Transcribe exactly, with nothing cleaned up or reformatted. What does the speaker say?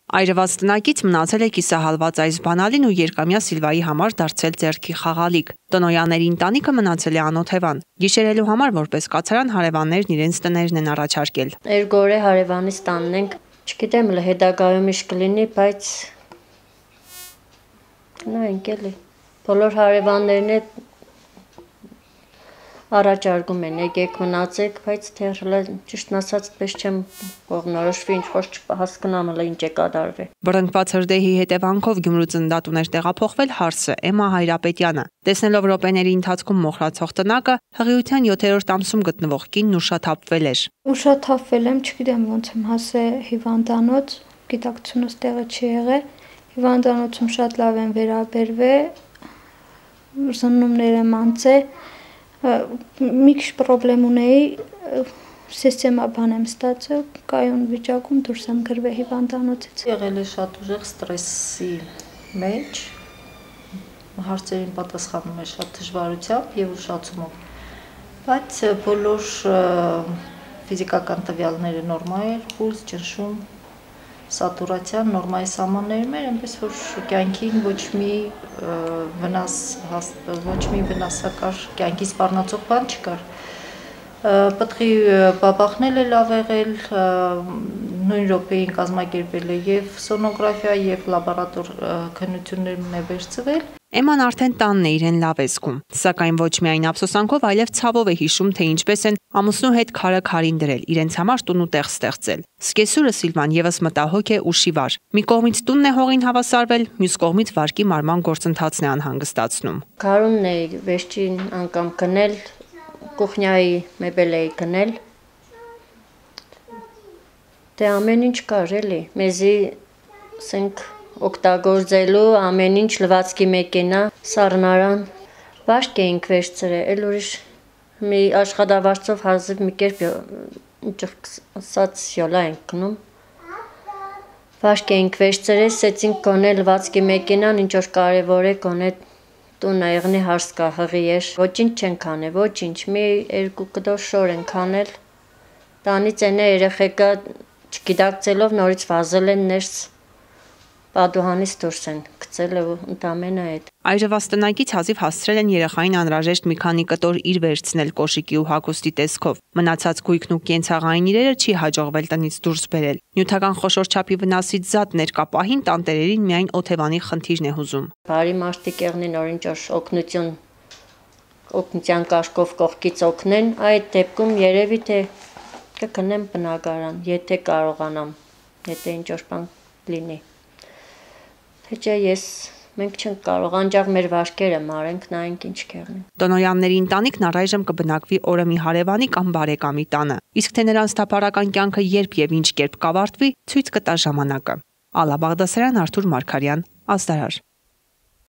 Այրված տնակից մնացել է կիսահալված այս բանալին ու երկամյա Սիլվայի համար դարձել ձեռքի խաղալիք։ Տնօյանների ընտանիքը մնացել է անօթևան։ Գիշերելու համար որպես կացարան հարևաններն իրենց տներն են առաջարկել։ Երգորե հարևանից տանն ենք, չգիտեմ հետագայում ինչ կլինի, բայց նայենք էլի։ Բոլոր հարևաններն է առաջարկում են, եկեք մնացեք, բայց թերհլը ճիշտն ասած պես չեմ կողնորոշվի, ինչ որ չհասկանամ հլը ինչ է կատարվի։ Բռնկված հրդեհի հետևանքով Գյումրու ծննդատուն էր տեղափոխվել հարսը Էմմա Հայրապետյանը։ Տեսնելով րոպեների ընթացքում մոխրացող տնակը, հղիության յոթերորդ ամսում գտնվող կինն ուշաթափվել էր։ Ուշաթափվել եմ, չգիտեմ ոնց եմ հասել հիվանդանոց, գիտակցությունս տեղը չի եղել։ Հիվանդանոցում շատ լավ են վերաբերվել, զննումներ եմ անցել, մի քիչ պրոբլեմ ունեի, սիստեմա բան եմ ստացել, կայուն վիճակում դուրս եմ գրվել հիվանդանոցից։ Եղել է շատ ուժեղ ստրեսի մեջ, հարցերին պատասխանում է շատ դժվարությամբ եւ ուշացումով, բայց բոլոր ֆիզիկական տվյալները նորմալ էր, պուլս, ճնշում, սատուրացիան նորմայի սահմաններում էր, այնպես որ կյանքին ոչ մի վնաս, ոչ մի վնասակար կյանքի սպառնացող բան չկար։ Պտղի բաբախնել է լավ եղել, նույն րոպեին կազմակերպել է եւ սոնոգրաֆիա եւ լաբորատոր քննություններն է վերցվել։ Էմման արդեն տանն է իրեն լավ է զգում, սակայն ոչ միայն ափսոսանքով, այլև ցավով է հիշում, թե ինչպես են ամուսնու հետ քարը քարին դրել, իրենց համար տուն ու տեղ ստեղծել։ Սկեսուրը Սիլվան եւս մտահոգ է ու շիվար։ Մի կողմից տունն է հողին հավասարվել, մյուս կողմից վարկի մարման գործընթացն է անհանգստացնում։ Քարունն է վերջին անգամ գնել, կուխնյայի մեբել էի գնել։ Դե ամեն ինչ կար էլի, մեզի ասենք օգտագործելու ամեն ինչ լվացքի մեքենա, սառնարան, վաշկ էինք վերցրել, էլ ուրիշ մի աշխատավարձով հազիվ մի կերպ ասած յոլա ենք գնում։ Վաշկ էինք վերցրել, սեցինք կոնե լվացքի մեքենան, ինչ որ կարևոր է կոնե տունը եղնի հարս կա հղի էր, ոչինչ չենք անել, ոչինչ, մի երկու կտոր շոր ենք անել, տանից են է երեխեքա չգիտակցելով նորից վազել են ներս, պատուհանից դուրս են գցել ու ընդամենը այդ։ Այրված տնակից հազիվ հասցրել են երեխային անհրաժեշտ մի քանի կտոր իր վերցնել կոշիկի ու հագուստի տեսքով։ Մնացած գույքն ու կենցաղային իրերը չի հաջողվել տնից դուրս բերել։ Նյութական խոշոր չափի վնասից զատ ներկա պահին տանտերերին միայն օթևանի խնդիրն է հուզում։ Բարի մարդիկ եղնին որ ինչ որ օգնություն, օգնության կարգով կողքից օգնեն, այդ դեպքում երևի թե կգնեմ բնակարան, եթե կարողանամ, եթե ինչ որ բան լինի։ Թե չէ ես մենք չենք կարող անջաղ մեր վարկերը մարենք, նայենք ինչ կեղնի։ Տնօյանների ընտանիքն առայժմ կբնակվի օրը մի հարևանի կամ բարեկամի տանը, իսկ թե նրանց թափառական կյանքը երբ եւ ինչ կերպ կավարտվի, ցույց կտա ժամանակը։ Ալա Բաղդասարյան, Արթուր Մարգարյան, Ազդարար։